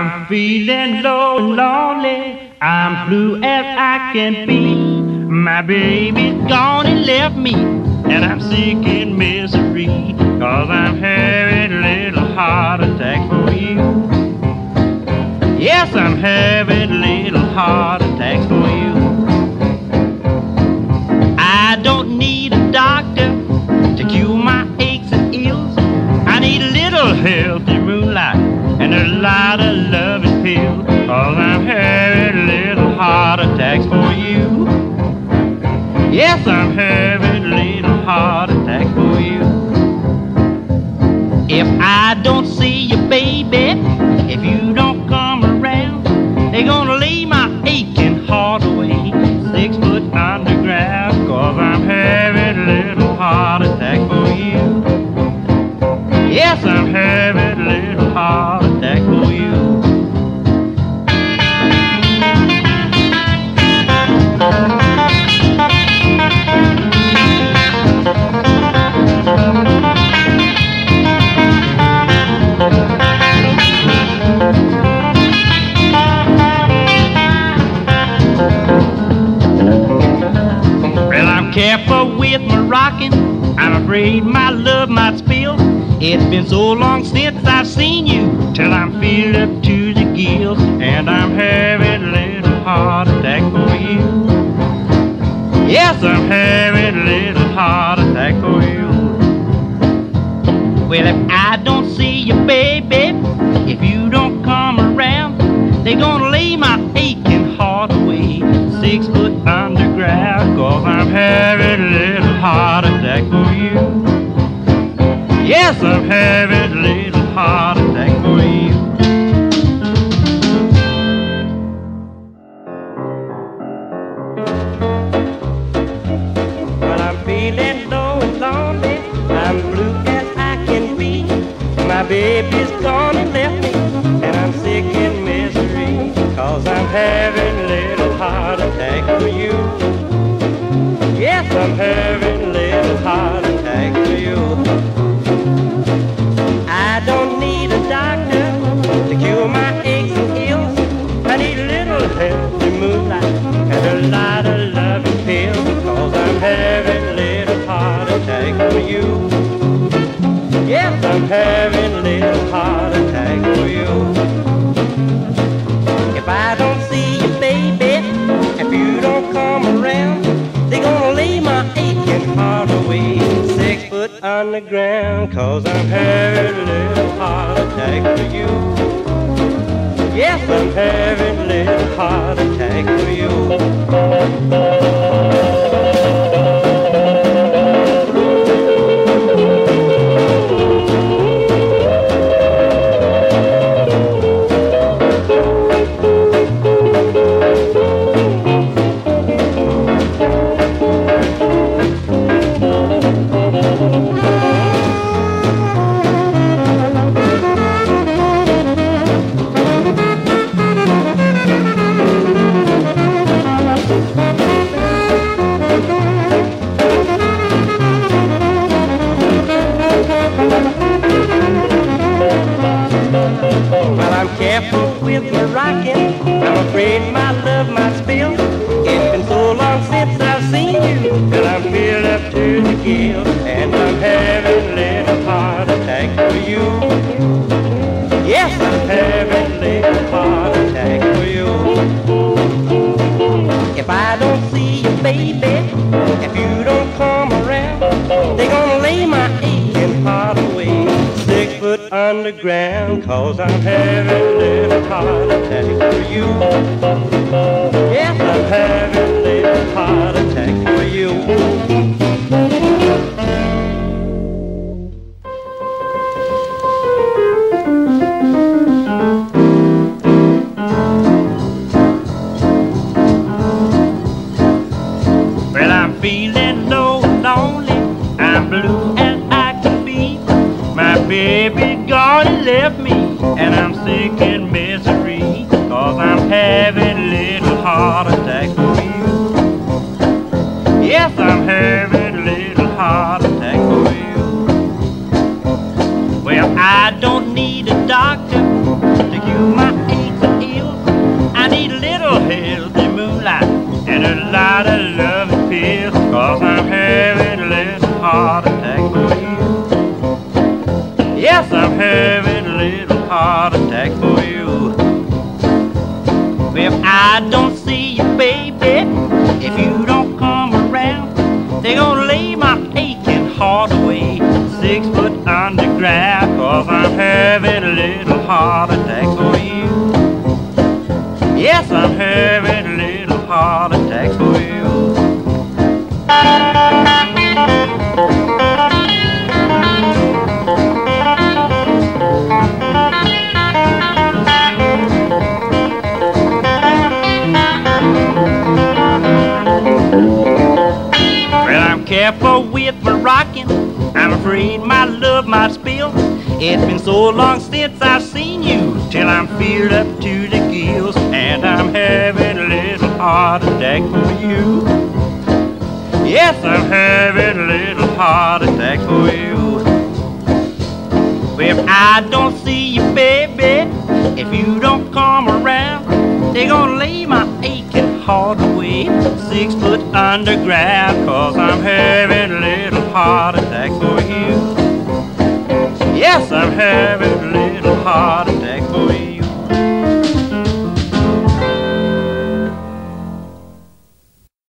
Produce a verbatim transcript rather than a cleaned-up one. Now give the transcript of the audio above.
I'm feeling low and lonely, I'm blue as I can be. My baby's gone and left me, and I'm sick in misery, 'cause I'm having a little heart attack for you. Yes, I'm having a little heart attack for you. I don't need a doctor to cure my aches and ills. I need a little healthy moonlight and a lot of loving pills, 'cause I'm having little heart attacks for you. Yes, I'm having little heart attacks for you. If I don't see you, baby, if you don't come around, they're gonna lay my aching heart away six foot underground, 'cause I'm having little heart attack for you. Yes, I'm having a little heart attack for you. Well, I'm careful with my rocking, I'm afraid my love might spill. It's been so long since I've seen you, till I'm filled up to the gills, and I'm having a little heart attack for you. Yes, I'm having a little heart attack for you. Well, if I don't see you, baby, if you don't come around, they're gonna lay my aching heart away six foot underground, 'cause I'm having a little heart attack for you. Yes, I'm having a little heart attack for you. Well, I'm feeling low and lonely, I'm blue as I can be. My baby's gone and left me, and I'm sick in misery, 'cause I'm having a little heart attack for you. Yes, I'm having a little heart attack for you. I don't need a doctor to cure my aches and ills. I need a little healthy moonlight and a lot of loving pills, 'cause I'm having a little heart attack for you. Yes, I'm having a little heart attack for you. If I don't see you, baby, if you don't come around, they're gonna lay my aching heart away six foot underground, 'cause I'm having a little heart attack for you. Yes, I'm having a little heart attack for you. Well, I'm careful with my rocking, I'm afraid my love might spill. It's been so long since I've seen you, till I'm filled up to the gills, and I'm having a little heart attack for you. Yes, I'm having a little heart attack for you. If I don't see you, baby, if you don't come around, they're gonna lay my aching heart away six foot underground, 'cause I'm having a little heart attack for you. Yes, I'm having a little heart attack for you. Well, I'm feeling low and lonely, I'm blue as I can be. My baby gone and left me, and I'm sick in misery, 'cause I'm having a little heart attack for you. Yes, I'm having a little heart attack for you. Well, I don't need a doctor to cure my healthy moonlight and a lot of loving pills, 'cause I'm having a little heart attack for you. Yes, I'm having a little heart attack for you. Well, I don't see you, baby, if you don't come around. They're gonna lay my aching heart away six foot underground, 'cause I'm having a little heart attack for you. Yes, I'm having a little heart attack for you. Well, I'm careful with my rocking, I'm afraid my love might spill. It's been so long since I've seen you, till I'm filled up to the gills, and I'm having a little heart attack for you. Yes, I'm having a little heart attack for you. Well, I don't see you, baby, if you don't come around. They're gonna lay my aching heart away six foot underground, 'cause I'm having a little heart attack for you. Yes, I'm having a little heart attack.